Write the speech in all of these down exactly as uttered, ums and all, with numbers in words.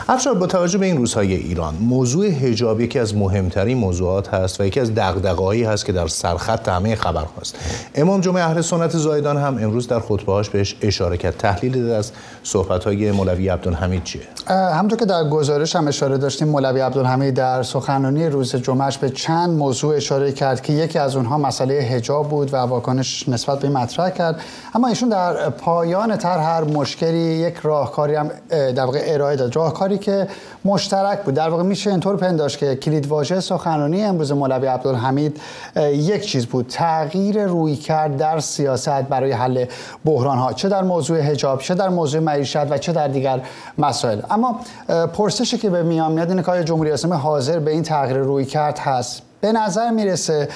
افشار، با توجه به این روزهای ایران، موضوع حجاب یکی از مهمترین موضوعات هست و یکی از دغدغه‌هایی هست که در سرخط همه خبرهاست. امام جمعه اهل سنت زاهدان هم امروز در خطبه‌هاش بهش اشاره کرد. تحلیل داده از صحبت‌های مولوی عبدالحمید چیه؟ همونطور که در گزارش هم اشاره داشتیم، مولوی عبدالحمید در سخنرانی روز جمعهش به چند موضوع اشاره کرد که یکی از اونها مسئله حجاب بود و واکنش نسبت به این مطرح کرد. اما ایشون در پایان طرح هر مشکلی یک راهکاری هم در واقع ارائه داد، راهکاری که مشترک بود. در واقع میشه اینطور پنداشت که کلیدواژه سخنرانی امروز مولوی عبدالحمید یک چیز بود: تغییر رویکرد در سیاست برای حل بحران ها، چه در موضوع حجاب، چه در موضوع معیشت و چه در دیگر مسائل. اما پرسشی که به میان میاد اینه که آیا جمهوری اسلامی حاضر به این تغییر رویکرد هست؟ به نظر میرسه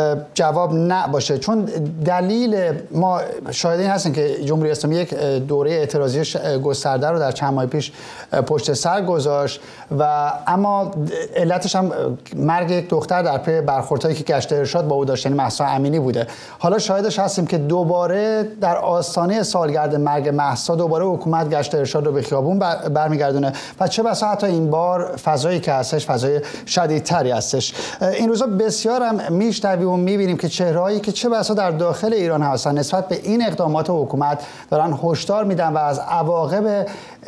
جواب نه باشه، چون دلیل ما شاهد این هستیم که جمهوری اسلامی یک دوره اعتراضی گسترده رو در چند ماه پیش پشت سر گذاشت و اما علتش هم مرگ یک دختر در پی برخوردهایی که گشت ارشاد با او داشت، یعنی مهسا امینی بوده. حالا شاهدش هستیم که دوباره در آستانه سالگرد مرگ مهسا دوباره حکومت گشت ارشاد رو به خیابون برمیگردونه و چه بسا حتی این بار فضایی که هستش فضای شدیدتری هستش. این روزا بسیار هم میشنویم و میبینیم که چهرهایی که چه بسا در داخل ایران هستن نسبت به این اقدامات حکومت دارن هشدار میدن و از عواقب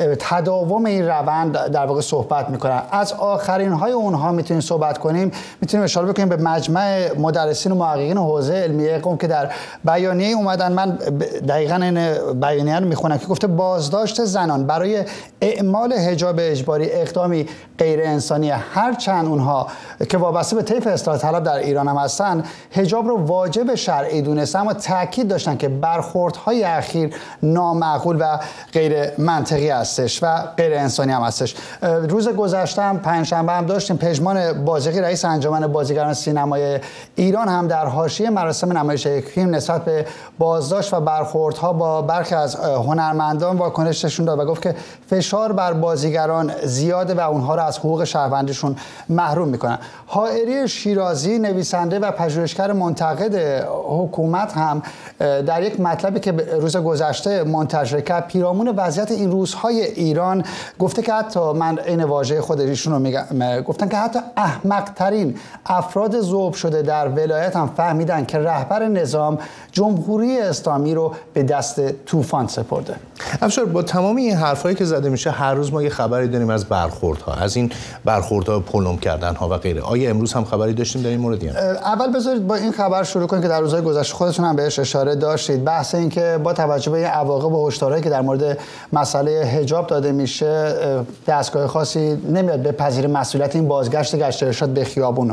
تداوم این روند در واقع صحبت میکنن. از آخرین های اونها میتونیم صحبت کنیم، میتونیم اشاره بکنیم به مجمع مدرسین و محققین حوزه علمیه قم که در بیانیه اومدن. من دقیقاً این بیانیه رو میخونم که گفته بازداشت زنان برای اعمال حجاب اجباری اقدامی غیر انسانی، هرچند اونها که وابسته به طیف اصلاح طلب در ایران هم هستن حجاب رو واجب شرعی دونستن، اما تاکید داشتن که برخوردهای اخیر نامعقول و غیر منطقی هستش و غیر انسانی هم هستش. روز گذشته هم پنجشنبه هم داشتیم پژمان بازیقی رئیس انجمن بازیگران سینمای ایران هم در حاشیه مراسم نمایش فیلم نسبت به بازداشت و برخوردها با برخی از هنرمندان واکنش نشون داد و گفت که فشار بر بازیگران زیاده و اونها رو از حقوق شهروندیشون محروم میکنن. حائری شیرازی، نویسنده و پژوهشگر منتقد حکومت، هم در یک مطلبی که روز گذشته منتشر کرد پیرامون وضعیت این روزهای ایران گفته که حتی من این واژه خود ایشون رو میگم، گفتن که حتی احمق ترین افراد ذوب شده در ولایت هم فهمیدن که رهبر نظام جمهوری اسلامی رو به دست طوفان سپرده. افشار، با تمام این حرفایی که زده میشه هر روز ما یه خبری داریم از برخوردها، از این برخوردها، پلم کردنها و غیره. آیا امروز هم خبری داشتیم در این مورد؟ اول بذارید با این خبر شروع کنیم که در روزهای گذشته خودتون هم بهش اشاره داشتید، بحث این که با توجه به این عواقب و هشدارهایی که در مورد مسئله حجاب داده میشه دستگاه خاصی نمیاد بپذیره مسئولیت این بازگشت گشت ارشاد به خیابون.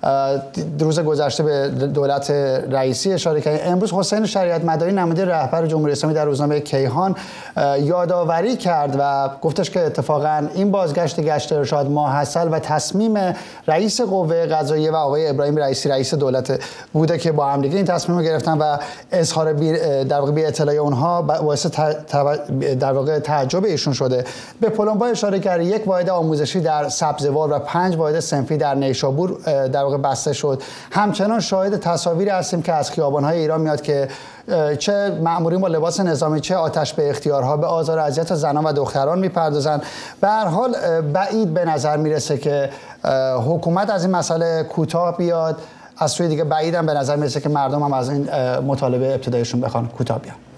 روز گذشته به دولت رئیسی اشاره کرد. امروز حسین شریعت مداری نماینده رهبر جمهوری اسلامی در روزنامه کیهان یادآوری کرد و گفتش که اتفاقا این بازگشت گشت ارشاد ماحصل و تصمیم رئیس قوه قضاییه و آقای ابراهیم رئیسی رئیس دولت بوده که با هم دیگه این تصمیم رو گرفتن و اظهار در واقع بی اطلاعی اونها باعث در واقع تعجب ایشون شده. به پلمبا اشاره کرد. یک واحد آموزشی در سبزوار و پنج واحد صنفی در نیشابور در واقع بسته شد. همچنان شاهد تصاویری هستیم که از خیابان‌های ایران میاد که چه مأمورین با لباس نظامی چه آتش به اختیارها به آزار و اذیت زنان و دختران میپردازند. به هر حال بعید به نظر میرسه که حکومت از این مسئله کوتاه بیاد. از سوی دیگه بعیدم به نظر میرسه که مردم هم از این مطالبه ابتدایشون بخوان کوتاه بیان.